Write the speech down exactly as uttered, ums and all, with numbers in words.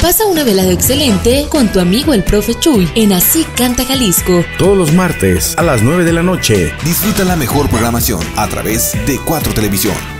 Pasa una velada excelente con tu amigo el profe Chuy en Así Canta Jalisco. Todos los martes a las nueve de la noche. Disfruta la mejor programación a través de Cuatro Televisión.